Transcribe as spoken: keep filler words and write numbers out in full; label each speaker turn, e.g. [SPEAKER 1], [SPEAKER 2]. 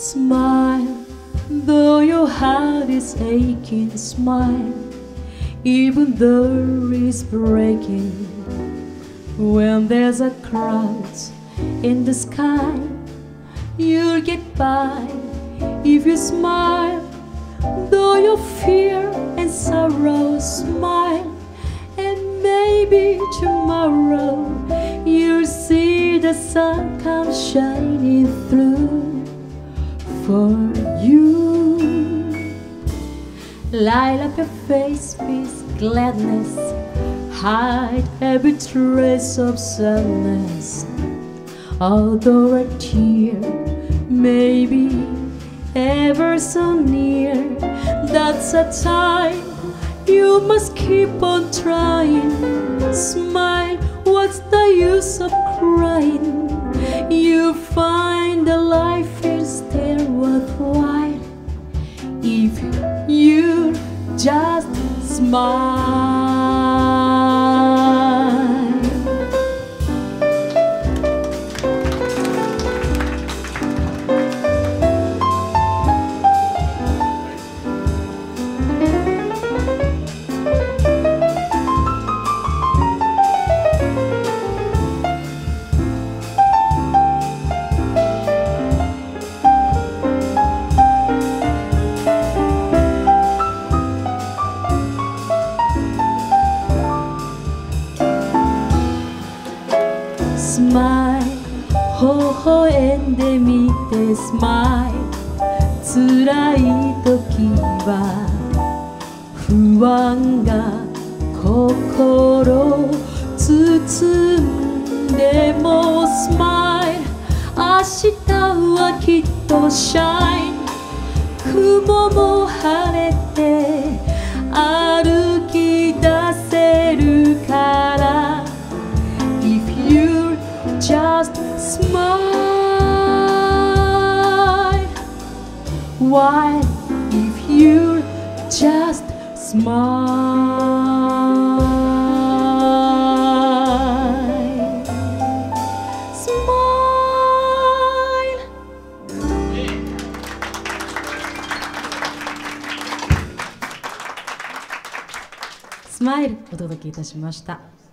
[SPEAKER 1] Smile, though your heart is aching. Smile, even though it's breaking. When there's a cloud in the sky, you'll get by if you smile. Though your fear and sorrow, smile, and maybe tomorrow you'll see the sun come shining through for you. Light up your face with gladness, hide every trace of sadness. Although a tear may be ever so near, that's a time you must keep on trying. Smile, what's the use of crying? You find that life is still worthwhile if you just smile. Smile, 微笑んでみて Smile、 辛い時は不安が心包んでも Smile、 明日はきっと Shine、 雲も晴れて歩き出せるから If you just smile. Why, if you just smile. Smile. スマイルお届けいたしました。